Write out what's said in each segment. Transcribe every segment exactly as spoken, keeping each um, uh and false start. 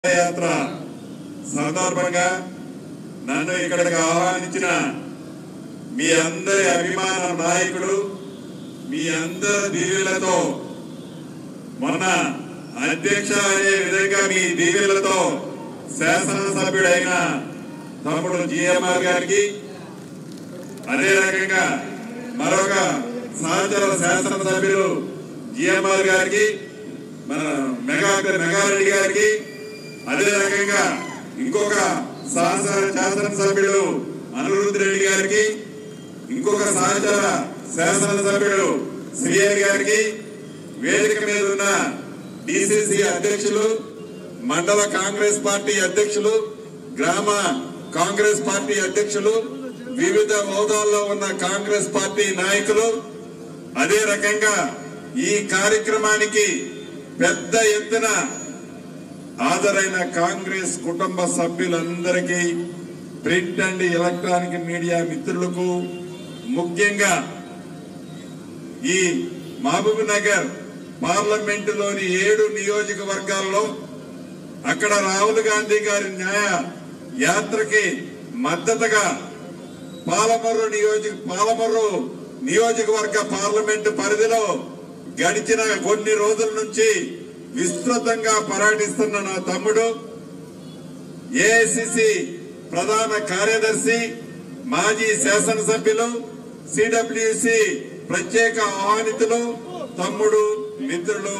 యాత్ర సందర్భంగా నన్ను ఇక్కడికి ఆహ్వానించిన మీ అందరి అభిమాన నాయకుడు మీ అందరి దీవెనలతో మొన్న అధ్యక్ష అనే విధంగా మీ దీవెనలతో శాసనసభ్యుడైన తమ్ముడు జిఎంఆర్ గారికి అదే రకంగా మరొక సహచర శాసనసభ్యులు జిఎంఆర్ గారికి మన మెగా మెగారెడ్డి గారికి అదే రకంగా ఇంకొక సహచర శాసనసభ్యుడు అనిరుద్ధ్ రెడ్డి గారికి ఇంకొక సహచర శాసనసభ్యుడు శ్రీహరి గారికి వేదిక మీద ఉన్న డిసిసి అధ్యక్షులు మండల కాంగ్రెస్ పార్టీ అధ్యక్షులు గ్రామ కాంగ్రెస్ పార్టీ అధ్యక్షులు వివిధ హోదాల్లో ఉన్న కాంగ్రెస్ పార్టీ నాయకులు అదే రకంగా ఈ కార్యక్రమానికి పెద్ద ఎత్తున హాజరైన కాంగ్రెస్ కుటుంబ సభ్యులందరికీ ప్రింట్ అండ్ ఎలక్ట్రానిక్ మీడియా మిత్రులకు ముఖ్యంగా ఈ మహబూబ్ నగర్ పార్లమెంటులోని ఏడు నియోజకవర్గాల్లో అక్కడ రాహుల్ గాంధీ గారి న్యాయ యాత్రకి మద్దతుగా పాలమర్రు నియోజక పాలమర్రు నియోజకవర్గ పార్లమెంటు పరిధిలో గడిచిన కొన్ని రోజుల నుంచి విస్తృతంగా పర్యటిస్తున్న నా తమ్ముడు ఏఐసిసి ప్రధాన కార్యదర్శి మాజీ శాసనసభ్యులు సిడబ్ల్యూసి ప్రత్యేక ఆహ్వానితులు తమ్ముడు మిత్రులు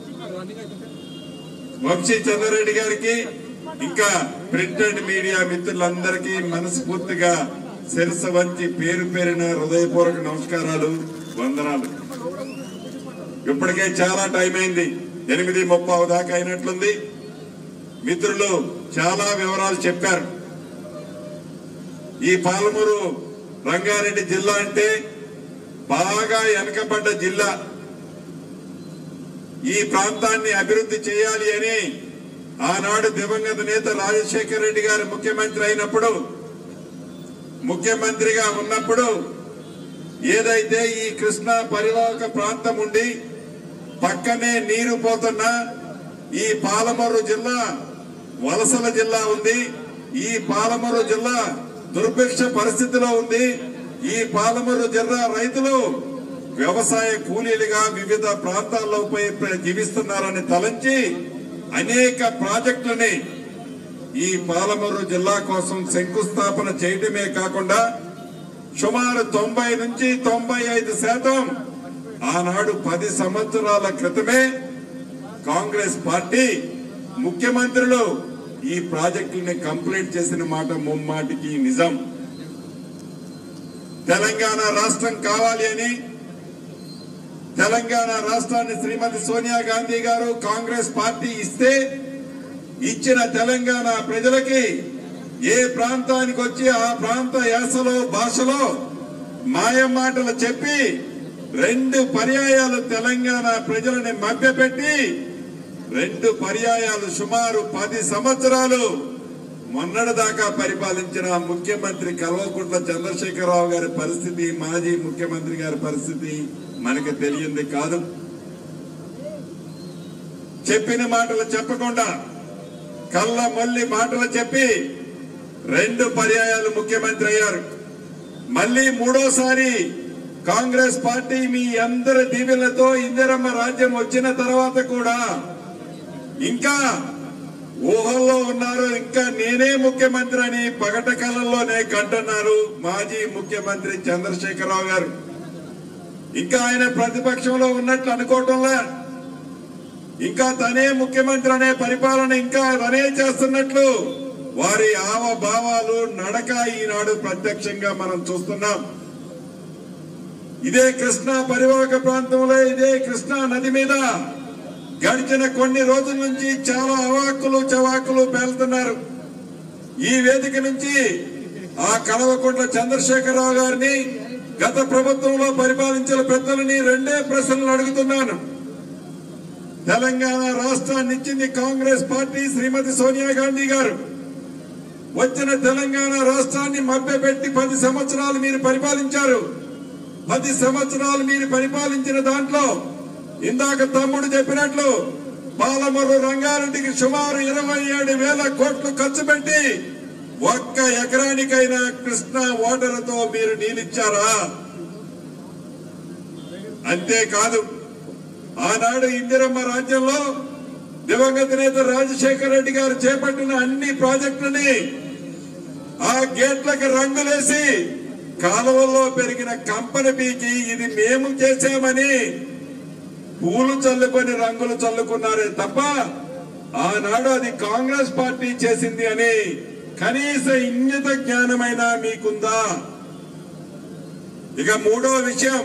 వంశీ చంద్రారెడ్డి గారికి ఇంకా ప్రింట్ అండ్ మీడియా మిత్రులందరికీ మనస్ఫూర్తిగా శిరస్సు వంచి పేరు పేరిన హృదయపూర్వక నమస్కారాలు వందనాలు. ఇప్పటికే చాలా టైం అయింది, ఎనిమిది ముప్పై దాకా అయినట్లుంది. మిత్రులు చాలా వివరాలు చెప్పారు. ఈ పాలమూరు రంగారెడ్డి జిల్లా అంటే బాగా వెనకబడ్డ జిల్లా. ఈ ప్రాంతాన్ని అభివృద్ధి చేయాలి అని ఆనాడు దివంగత నేత రాజశేఖర రెడ్డి గారు ముఖ్యమంత్రి అయినప్పుడు ముఖ్యమంత్రిగా ఉన్నప్పుడు ఏదైతే ఈ కృష్ణా పరివాహక ప్రాంతం ఉండి పక్కనే నీరు పోతున్న ఈ పాలమూరు జిల్లా వలసల జిల్లా ఉంది. ఈ పాలమూరు జిల్లా దుర్భిక్ష పరిస్థితిలో ఉంది. ఈ పాలమూరు జిల్లా రైతులు వ్యవసాయ కూలీలుగా వివిధ ప్రాంతాల్లో పోయి జీవిస్తున్నారని తలంచి అనేక ప్రాజెక్టులని ఈ పాలమూరు జిల్లా కోసం శంకుస్థాపన చేయడమే కాకుండా సుమారు తొంభై నుంచి తొంభై ఐదు శాతం ఆనాడు పది సంవత్సరాల క్రితమే కాంగ్రెస్ పార్టీ ముఖ్యమంత్రులు ఈ ప్రాజెక్టుల్ని కంప్లీట్ చేసిన మాట ముమ్మాటికి నిజం. తెలంగాణ రాష్ట్రం కావాలి అని తెలంగాణ రాష్ట్రాన్ని శ్రీమతి సోనియా గాంధీ గారు కాంగ్రెస్ పార్టీ ఇస్తే ఇచ్చిన తెలంగాణ ప్రజలకి ఏ ప్రాంతానికి వచ్చి ఆ ప్రాంత యాసలో భాషలో మాయ మాటలు చెప్పి రెండు పర్యాయాలు తెలంగాణ ప్రజలని మభ్యపెట్టి రెండు పర్యాయాలు సుమారు పది సంవత్సరాలు మొన్నటి దాకా పరిపాలించిన ముఖ్యమంత్రి కల్వకుంట్ల చంద్రశేఖరరావు గారి పరిస్థితి, మాజీ ముఖ్యమంత్రి గారి పరిస్థితి మనకు తెలియంది కాదు. చెప్పిన మాటలు చెప్పకుండా కళ్ళ మళ్ళీ మాటలు చెప్పి రెండు పర్యాయాలు ముఖ్యమంత్రి అయ్యారు. మళ్ళీ మూడోసారి కాంగ్రెస్ పార్టీ మీ అందరి దీవెనలతో ఇందిరమ్మ రాజ్యం వచ్చిన తర్వాత కూడా ఇంకా ఊహల్లో ఉన్నారు. ఇంకా నేనే ముఖ్యమంత్రి అని పగట కళల్లోనే కంటున్నారు మాజీ ముఖ్యమంత్రి చంద్రశేఖరరావు గారు. ఇంకా ఆయన ప్రతిపక్షంలో ఉన్నట్లు అనుకోవటంలే, ఇంకా తనే ముఖ్యమంత్రి అనే పరిపాలన ఇంకా తనే చేస్తున్నట్లు వారి హావభావాలు నడక ఈనాడు ప్రత్యక్షంగా మనం చూస్తున్నాం. ఇదే కృష్ణా పరివాహక ప్రాంతంలో ఇదే కృష్ణా నది మీద గడిచిన కొన్ని రోజుల నుంచి చాలా అవాక్కులు చవాకులు పేలుతున్నారు. ఈ వేదిక నుంచి ఆ కల్వకుంట్ల చంద్రశేఖరరావు గారిని గత ప్రభుత్వంలో పరిపాలించిన పెద్దలని రెండే ప్రశ్నలు అడుగుతున్నాను. తెలంగాణ రాష్ట్రాన్ని ఇచ్చింది కాంగ్రెస్ పార్టీ, శ్రీమతి సోనియా గాంధీ గారు. వచ్చిన తెలంగాణ రాష్ట్రాన్ని మభ్యపెట్టి పది సంవత్సరాలు మీరు పరిపాలించారు. పది సంవత్సరాలు మీరు పరిపాలించిన దాంట్లో ఇందాక తమ్ముడు చెప్పినట్లు పాలమూరు రంగారెడ్డికి సుమారు ఇరవై ఏడు వేల కోట్లు ఖర్చు పెట్టి ఒక్క ఎకరానికైనా కృష్ణా వాటర్తో మీరు నీళ్ళిచ్చారా? అంతేకాదు, ఆనాడు ఇందిరమ్మ రాజ్యంలో దివంగత నేత రాజశేఖర రెడ్డి గారు చేపట్టిన అన్ని ప్రాజెక్టులని ఆ గేట్లకు రంగులేసి కాలువల్లో పెరిగిన కంపెనీ బీకి ఇది మేము చేశామని పూలు చల్లుకొని రంగులు చల్లుకున్నారే తప్ప ఆనాడు అది కాంగ్రెస్ పార్టీ చేసింది అని కనీస ఇంగిత జ్ఞానమైనా మీకుందా? ఇక మూడో విషయం,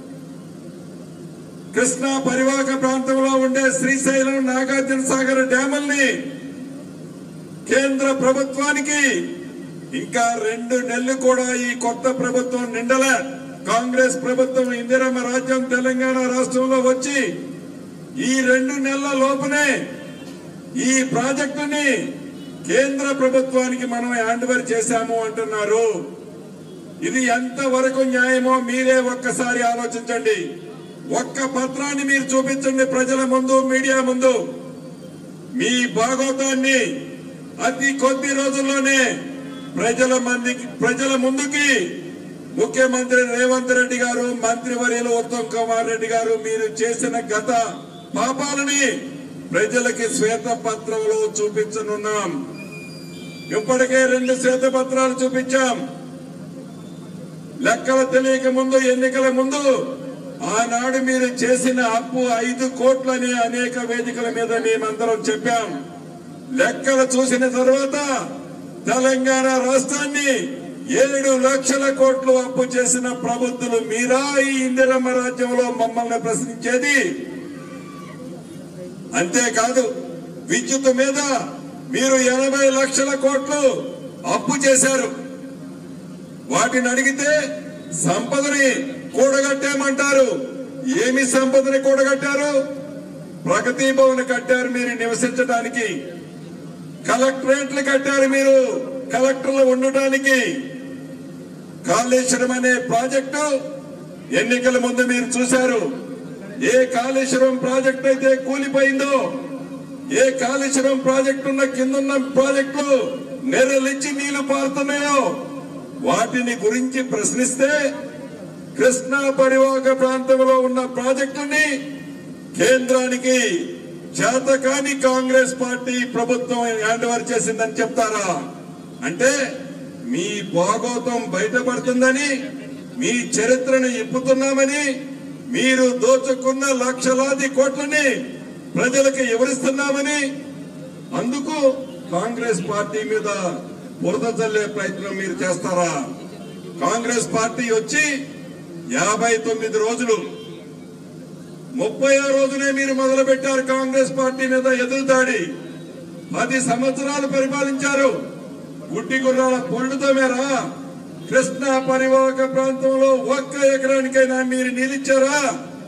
కృష్ణా పరివాహక ప్రాంతంలో ఉండే శ్రీశైలం నాగార్జున సాగర్ డ్యాముల్ని కేంద్ర ప్రభుత్వానికి ఇంకా రెండు నెలలు కూడా ఈ కొత్త ప్రభుత్వం నిండల కాంగ్రెస్ ప్రభుత్వం ఇందిరమ్మ రాజ్యం తెలంగాణ రాష్ట్రంలో వచ్చి ఈ రెండు నెలల లోపునే ఈ ప్రాజెక్టుని కేంద్ర ప్రభుత్వానికి మనం హ్యాండ్ ఓవర్ చేశాము అంటున్నారు. ఇది ఎంత వరకు న్యాయమో మీరే ఒక్కసారి ఆలోచించండి. ఒక్క పత్రాన్ని మీరు చూపించండి ప్రజల ముందు, మీడియా ముందు. మీ భాగోతాన్ని అతి కొద్ది రోజుల్లోనే ప్రజల మందికి ప్రజల ముందుకి ముఖ్యమంత్రి రేవంత్ రెడ్డి గారు, మంత్రివర్యులు ఉత్తమ్ కుమార్ రెడ్డి గారు మీరు చేసిన గత పాపాలని ప్రజలకి శ్వేత పత్రంలో చూపించనున్నాం. ఇప్పటికే రెండు శ్వేత పత్రాలు చూపించాం. లెక్కలు తెలియక ముందు, ఎన్నికల ముందు ఆనాడు మీరు చేసిన అప్పు ఐదు కోట్లని అనేక వేదికల మీద మేమందరం చెప్పాం. లెక్కలు చూసిన తర్వాత తెలంగాణ రాష్ట్రాన్ని ఏడు లక్షల కోట్లు అప్పు చేసిన ప్రభుత్వాలు మీరా ఈ ఇందిరమ్మ రాజ్యంలో మమ్మల్ని ప్రశ్నించేది? అంతేకాదు, విద్యుత్ మీద మీరు ఎనభై లక్షల కోట్లు అప్పు చేశారు. వాటిని అడిగితే సంపదని కూడగట్టామంటారు. ఏమి సంపదని కూడగట్టారు? ప్రగతి భవన్ కట్టారు మీరు నివసించడానికి, కలెక్టరేట్లు కట్టారు మీరు కలెక్టర్లు ఉండటానికి. కాళేశ్వరం అనే ప్రాజెక్టు ఎన్నికల ముందు మీరు చూశారు. ఏ కాళేశ్వరం ప్రాజెక్టు అయితే కూలిపోయిందో, ఏ కాళేశ్వరం ప్రాజెక్టు ఉన్న కిందున్న ప్రాజెక్టులు నెరలిచ్చి నీళ్లు పారుతున్నాయో వాటిని గురించి ప్రశ్నిస్తే కృష్ణా పరివాహక ప్రాంతంలో ఉన్న ప్రాజెక్టుని కేంద్రానికి చేతకాని కాంగ్రెస్ పార్టీ ప్రభుత్వం హ్యాండ్ ఓవర్ చేసిందని చెప్తారా? అంటే మీ భాగోతం బయటపడుతుందని, మీ చరిత్రను ఇప్పుతున్నామని, మీరు దోచుకున్న లక్షలాది కోట్లని ప్రజలకు వివరిస్తున్నామని, అందుకు కాంగ్రెస్ పార్టీ మీద బురద చల్లే ప్రయత్నం మీరు చేస్తారా? కాంగ్రెస్ పార్టీ వచ్చి యాభై తొమ్మిది రోజులు ముప్పై రోజునే మీరు మొదలు పెట్టారు కాంగ్రెస్ పార్టీ మీద ఎదురుదాడి. పది సంవత్సరాలు పరిపాలించారు. గుడ్డి గుర్రాల పొండుతో మేరా కృష్ణా పరివాహక ప్రాంతంలో ఒక్క ఎకరానికైనా మీరు నిలిచారా?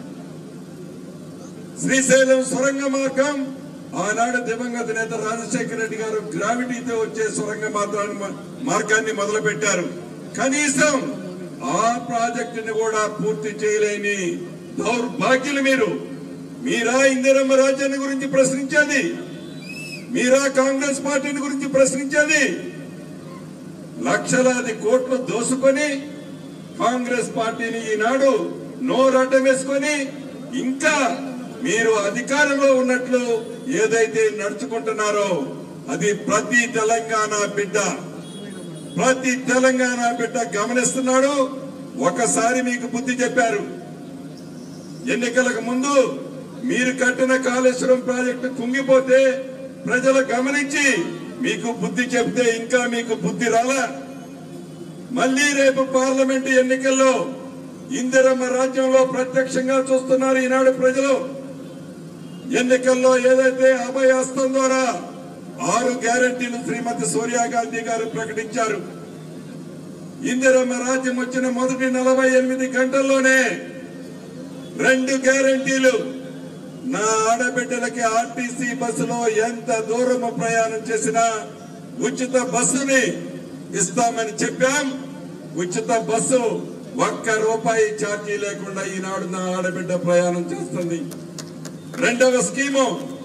శ్రీశైలం సొరంగ మార్గం ఆనాడు దివంగత నేత రాజశేఖర రెడ్డి గారు గ్రావిటీతో వచ్చే సొరంగ మార్గాన్ని మొదలు పెట్టారు. కనీసం ఆ ప్రాజెక్టుని కూడా పూర్తి చేయలేని దౌర్భాగ్యులు మీరు. మీరా ఇందిరమ్మ రాజ్యాన్ని గురించి ప్రశ్నించేది? మీరా కాంగ్రెస్ పార్టీని గురించి ప్రశ్నించేది? లక్షలాది కోట్లు దోసుకొని కాంగ్రెస్ పార్టీని ఈనాడు నోరడ్డం వేసుకొని ఇంకా మీరు అధికారంలో ఉన్నట్లు ఏదైతే నడుచుకుంటున్నారో అది ప్రతి తెలంగాణ బిడ్డ ప్రతి తెలంగాణ బిడ్డ గమనిస్తున్నాడు. ఒకసారి మీకు బుద్ధి చెప్పారు. ఎన్నికలకు ముందు మీరు కట్టిన కాళేశ్వరం ప్రాజెక్టు కుంగిపోతే ప్రజలు గమనించి మీకు బుద్ధి చెప్తే ఇంకా మీకు బుద్ధి రాలా. మళ్లీ రేపు పార్లమెంటు ఎన్నికల్లో ఇందిరమ్మ రాజ్యంలో ప్రత్యక్షంగా చూస్తున్నారు ఈనాడు ప్రజలు. ఎన్నికల్లో ఏదైతే అభయహస్తం ద్వారా ఆరు గ్యారంటీలు శ్రీమతి సోనియా గాంధీ గారు ప్రకటించారు. ఇందిరమ్మ రాజ్యం వచ్చిన మొదటి నలభై ఎనిమిది గంటల్లోనే రెండు గ్యారంటీలు. నా ఆడబిడ్డలకి ఆర్టీసీ బస్సులో ఎంత దూరం ప్రయాణం చేసినా ఉచిత బస్సుని ఇస్తామని చెప్పాం. ఉచిత బస్సు ఒక్క రూపాయి ఛార్జీ లేకుండా ఈనాడు నా ఆడబిడ్డ ప్రయాణం చేస్తుంది. రెండవ స్కీము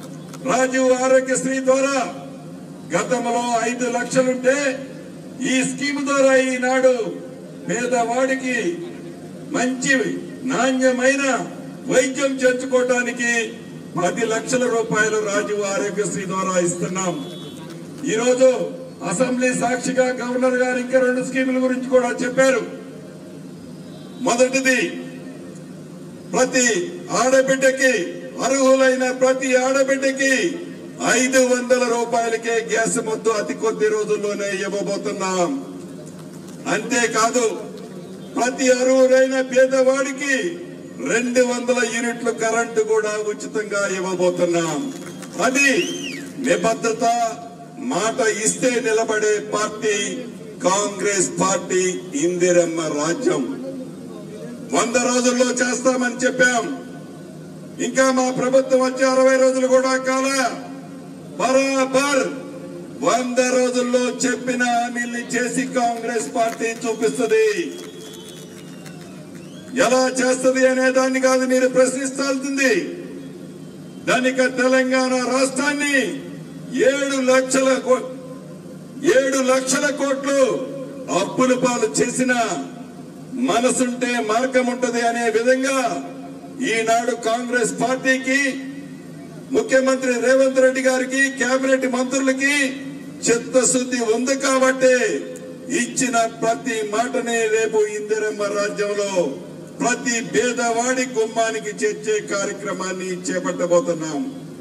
రాజీవ్ ఆరోగ్యశ్రీ ద్వారా గతంలో ఐదు లక్షలుంటే ఈ స్కీమ్ ద్వారా ఈనాడు పేదవాడికి మంచి నాణ్యమైన వైద్యం చేర్చుకోవడానికి పది లక్షల రూపాయలు రాజీవ్ ఆరోగ్యశ్రీ ద్వారా ఇస్తున్నాం. ఈ రోజు అసెంబ్లీ సాక్షిగా గవర్నర్ గారు ఇంకా రెండు స్కీముల గురించి కూడా చెప్పారు. మొదటిది, ప్రతి ఆడబిడ్డకి అర్హులైన ప్రతి ఆడబిడ్డకి ఐదు వందల రూపాయలకే గ్యాస్ మొత్తం అతి కొద్ది రోజుల్లోనే ఇవ్వబోతున్నాం. అంతేకాదు, ప్రతి అర్హులైన పేదవాడికి రెండు వందల యూనిట్ల కరెంటు కూడా ఉచితంగా ఇవ్వబోతున్నాం. అది నిబద్ధత, మాట ఇస్తే నిలబడే పార్టీ కాంగ్రెస్ పార్టీ. ఇందిరమ్మ రాజ్యం వంద రోజుల్లో చేస్తామని చెప్పాం. ఇంకా మా ప్రభుత్వం వచ్చి అరవై రోజులు కూడా కాల బరాబర్ వంద రోజుల్లో చెప్పిన హామీల్ని చేసి కాంగ్రెస్ పార్టీ చూపిస్తుంది. ఎలా చేస్తుంది అనే దాన్ని కాదు మీరు ప్రశ్నిస్తాల్సింది. దానికి తెలంగాణ రాష్ట్రాన్ని ఏడు లక్షల ఏడు లక్షల కోట్లు అప్పుల పాలు చేసిన మనసుంటే మార్గం ఉంటది అనే విధంగా ఈనాడు కాంగ్రెస్ పార్టీకి, ముఖ్యమంత్రి రేవంత్ రెడ్డి గారికి, కేబినెట్ మంత్రులకి చిత్తశుద్ధి ఉంది కాబట్టి ఇచ్చిన ప్రతి మాటనే రేపు ఇందిరమ్మ రాజ్యంలో ప్రతి పేదవాడి గుమ్మానికి చేర్చే కార్యక్రమాన్ని చేపట్టబోతున్నాం.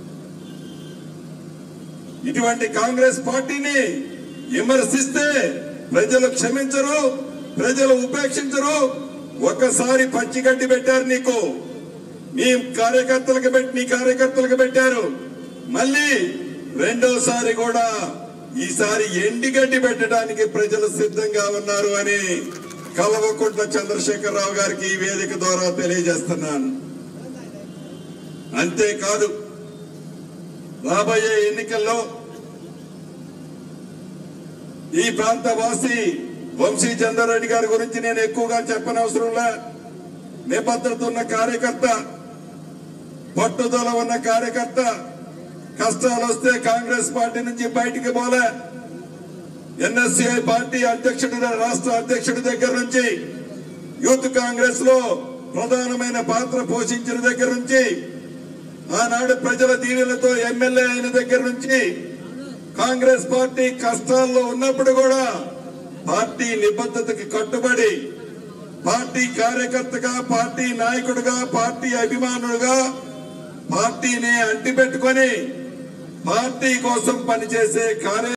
ఇటువంటి కాంగ్రెస్ పార్టీని విమర్శిస్తే ప్రజలు క్షమించరు, ప్రజలు ఉపేక్షించరు. ఒకసారి పచ్చిగడ్డి పెట్టారు నీకు, నీ కార్యకర్తలకు పెట్టి నీ కార్యకర్తలకు పెట్టారు. మళ్ళీ రెండోసారి కూడా ఈసారి ఎండిగడ్డి పెట్టడానికి ప్రజలు సిద్ధంగా ఉన్నారు అని కల్వకుంట్ల చంద్రశేఖరరావు గారికి ఈ వేదిక ద్వారా తెలియజేస్తున్నాను. అంతేకాదు, రాబోయే ఎన్నికల్లో ఈ ప్రాంత వాసి వంశీ చంద్రారెడ్డి గారి గురించి నేను ఎక్కువగా చెప్పనవసరంలా. నిబద్ధత ఉన్న కార్యకర్త, పట్టుదల ఉన్న కార్యకర్త. కష్టాలు వస్తే కాంగ్రెస్ పార్టీ నుంచి బయటికి పోలే. ఎన్ఎస్సీఐ పార్టీ అధ్యక్షుడి, రాష్ట్ర అధ్యక్షుడి దగ్గర నుంచి, యూత్ కాంగ్రెస్ లో ప్రధానమైన పాత్ర పోషించిన దగ్గర నుంచి, ఆనాడు ప్రజల దీవెనలతో ఎమ్మెల్యే అయిన దగ్గర నుంచి కాంగ్రెస్ పార్టీ కష్టాల్లో ఉన్నప్పుడు కూడా పార్టీ నిబద్ధతకి కట్టుబడి పార్టీ కార్యకర్తగా, పార్టీ నాయకుడిగా, పార్టీ అభిమానులుగా పార్టీని అంటిపెట్టుకొని పార్టీ కోసం పనిచేసే కార్య